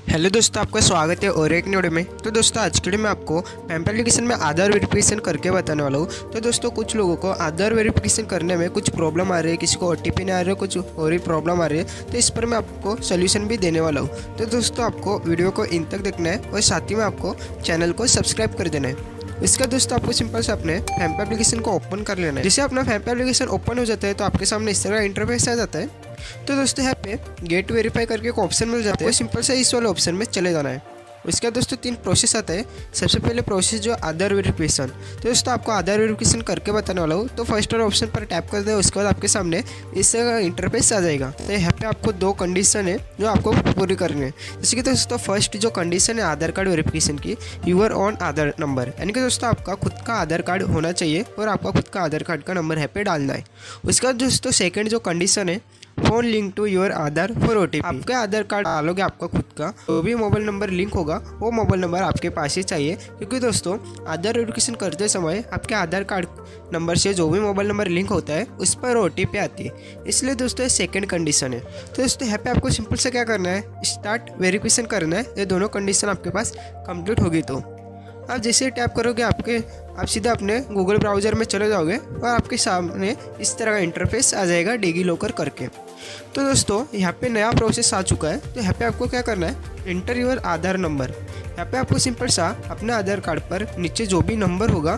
Hello दोस्तों, आपका स्वागत है और एक वीडियो में। तो दोस्तों आज के वीडियो में आपको पैम्प एप्लीकेशन में आधार वेरिफिकेशन करके बताने वाला हूँ। तो दोस्तों कुछ लोगों को आधार वेरिफिकेशन करने में कुछ प्रॉब्लम आ रही है, किसी को ओटीपी नहीं आ रहा है, कुछ और ही प्रॉब्लम आ रही है। तो इस पर मैं आपको सोल्यूशन भी देने वाला हूँ। तो दोस्तों आपको वीडियो को इन तक देखना है और साथ ही में आपको चैनल को सब्सक्राइब कर देना है। इसका दोस्तों आपको सिंपल से अपने पैम्प एप्लीकेशन को ओपन कर लेना है। जैसे अपना पैम्प एप्लीकेशन ओपन हो जाता है तो आपके सामने इस तरह का इंटरफेस आ जाता है। तो दोस्तों यहाँ पे गेट वेरीफाई करके एक ऑप्शन मिल जाता है, सिंपल से इस वाले ऑप्शन में चले जाना है। उसके बाद दोस्तों 3 प्रोसेस आता है। सबसे पहले प्रोसेस जो आधार वेरिफिकेशन। तो दोस्तों आपको आधार वेरिफिकेशन करके बताने वाला हूँ। तो फर्स्ट वाले ऑप्शन पर टैप कर दे, उसके बाद आपके सामने इस इंटरफेस आ जाएगा। तो यहाँ पे आपको 2 कंडीशन है जो आपको पूरी करनी है। जैसे कि दोस्तों फर्स्ट जो कंडीशन है आधार कार्ड वेरिफिकेशन की, यूर ऑन आधार नंबर, यानी कि दोस्तों आपका खुद का आधार कार्ड होना चाहिए और आपका खुद का आधार कार्ड का नंबर यहाँ पे डालना है। उसके बाद दोस्तों सेकेंड जो कंडीशन है, phone link to your Aadhaar for OTP. आपका आधार कार्ड डालोगे, आपका खुद का जो भी मोबाइल नंबर लिंक होगा वो मोबाइल नंबर आपके पास ही चाहिए, क्योंकि दोस्तों आधार वेरिफिकेशन करते समय आपके आधार कार्ड नंबर से जो भी मोबाइल नंबर लिंक होता है उस पर ओटीपी आती है। इसलिए दोस्तों ये सेकंड कंडीशन है। तो दोस्तों यहाँ पे आपको सिंपल से क्या करना है, स्टार्ट वेरिफिकेशन करना है। ये दोनों कंडीशन आपके पास कंप्लीट होगी तो आप जैसे टैप करोगे आप सीधा अपने गूगल ब्राउज़र में चले जाओगे और आपके सामने इस तरह का इंटरफेस आ जाएगा डिजी लॉकर करके। तो दोस्तों यहाँ पे नया प्रोसेस आ चुका है। तो यहाँ पे आपको क्या करना है, एंटर योर आधार नंबर। यहाँ पे आपको सिंपल सा अपने आधार कार्ड पर नीचे जो भी नंबर होगा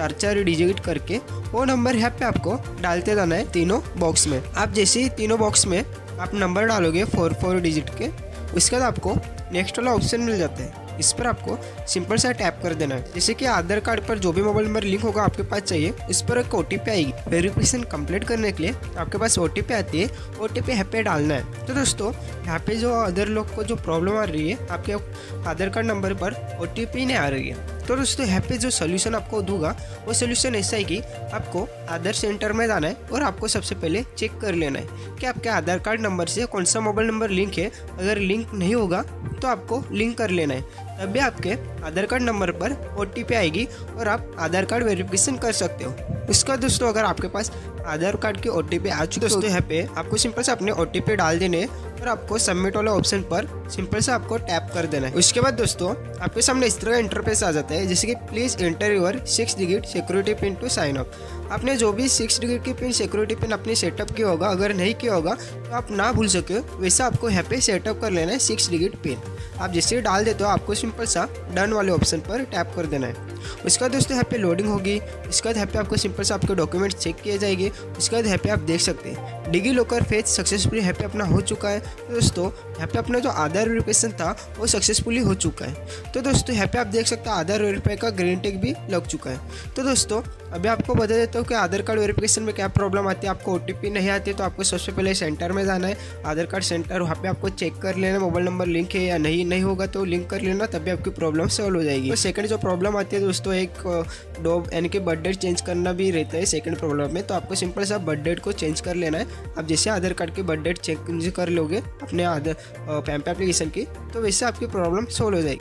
4 डिजिट करके वो नंबर यहाँ पे आपको डालते जाना है तीनों बॉक्स में। आप जैसे ही तीनों बॉक्स में आप नंबर डालोगे 4 डिजिट के, उसके बाद आपको नेक्स्ट वाला ऑप्शन मिल जाता है। इस पर आपको सिंपल सा टैप कर देना है। जैसे कि आधार कार्ड पर जो भी मोबाइल नंबर लिंक होगा आपके पास चाहिए, इस पर एक ओटीपी आएगी। वेरिफिकेशन कंप्लीट करने के लिए आपके पास ओटीपी आती है, ओटीपी यहाँ पे डालना है। तो दोस्तों यहाँ पे जो अदर लोग को जो प्रॉब्लम आ रही है, आपके आधार कार्ड नंबर पर ओटीपी नहीं आ रही है, तो दोस्तों यहाँ पे जो सोल्यूशन आपको दूंगा वो सोल्यूशन ऐसा है कि आपको आधार सेंटर में जाना है और आपको सबसे पहले चेक कर लेना है कि आपके आधार कार्ड नंबर से कौन सा मोबाइल नंबर लिंक है। अगर लिंक नहीं होगा तो आपको लिंक कर लेना है, तभी आपके आधार कार्ड नंबर पर ओटीपी आएगी और आप आधार कार्ड वेरिफिकेशन कर सकते हो। इसका दोस्तों अगर आपके पास आधार कार्ड की ओटीपी आ चुकी है दोस्तों, यहाँ पे आपको सिंपल से अपने ओटीपी डाल देने और आपको सबमिट वाले ऑप्शन पर सिंपल से आपको टैप कर देना है। उसके बाद दोस्तों आपके सामने इस तरह का इंटरफेस आ जाता है, जैसे कि please enter your 6 digit security pin to sign up. आपने जो भी 6 डिजिट की पिन सिक्योरिटी पिन अपनी सेटअप किया होगा, अगर नहीं किया होगा तो आप ना भूल सके वैसा आपको यहाँ पे सेटअप कर लेना है 6 डिजिट पिन। आप जैसे ही डाल देते हो आपको सिंपल सा डन वाले ऑप्शन पर टैप कर देना है। उसके बाद दोस्तों यहाँ पे लोडिंग होगी। इसके बाद यहाँ पे आपको सिंपल से आपके डॉक्यूमेंट चेक किए जाएंगे। उसके बाद यहाँ पे आप देख सकते हैं डिजी लॉकर फेच सक्सेसफुली यहाँ पे अपना हो चुका है। तो दोस्तों यहाँ पे अपना जो आधार वेरिफिकेशन था वो सक्सेसफुली हो चुका है। तो दोस्तों यहाँ पे आप देख सकते हैं आधार वेरीफाई का ग्रीन टिक भी लग चुका है। तो दोस्तों अभी आपको बता देता हूँ कि आधार कार्ड वेरिफिकेशन में क्या प्रॉब्लम आती है। आपको ओटीपी नहीं आती तो आपको सबसे पहले सेंटर में जाना है, आधार कार्ड सेंटर, वहाँ पे आपको चेक कर लेना मोबाइल नंबर लिंक है या नहीं होगा तो लिंक कर लेना, तभी आपकी प्रॉब्लम सॉल्व हो जाएगी। तो सेकंड जो प्रॉब्लम आती है दोस्तों, एक डॉग यानी कि बर्थ डेट चेंज करना भी रहता है सेकंड प्रॉब्लम में। तो आपको सिंपल सा बर्थ डेट को चेंज कर लेना है। आप जैसे आधार कार्ड की बर्थ डेट चेंज कर लोगे अपने आधार पैम्प एप्लीकेशन की, तो वैसे आपकी प्रॉब्लम सॉल्व हो जाएगी।